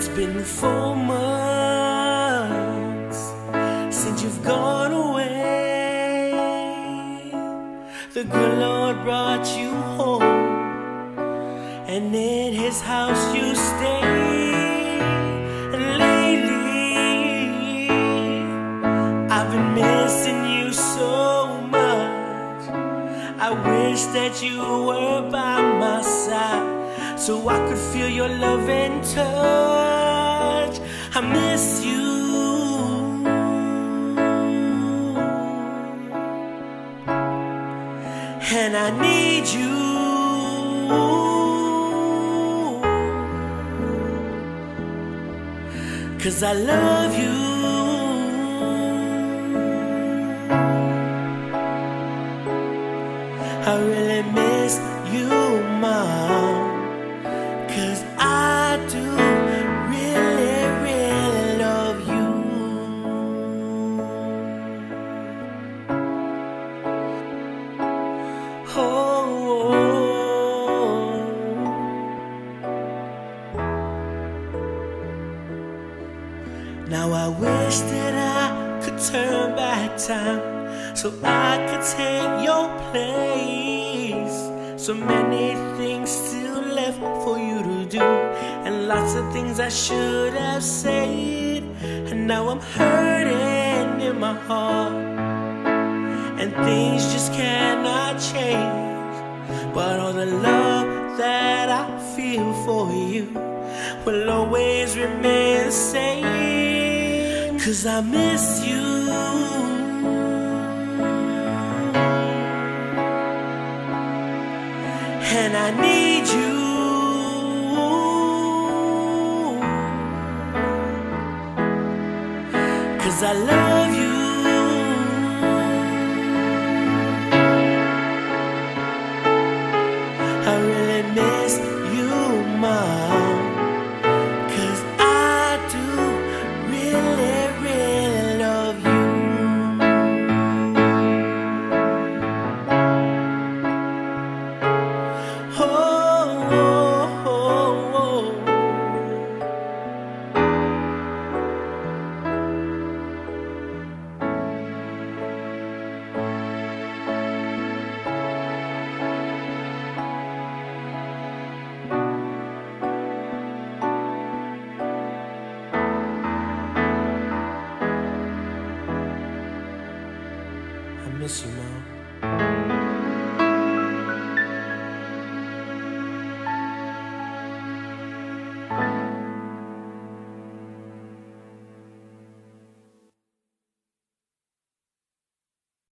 been 4 months since you've gone away. The good Lord brought you home, and in His house you stay. And lately I've been missing you so much. I wish that you were by my side, so I could feel your love and touch. I miss you, and I need you. 'Cause I love you. I really miss you, Mom. 'Cause I do really, really love you. Oh, now I wish that I could turn back time, so I could take your place. So many things still left for you to do, and lots of things I should have said. And now I'm hurting in my heart, and things just cannot change. But all the love that I feel for you will always remain the same. 'Cause I miss you, and I need you. 'Cause I love you.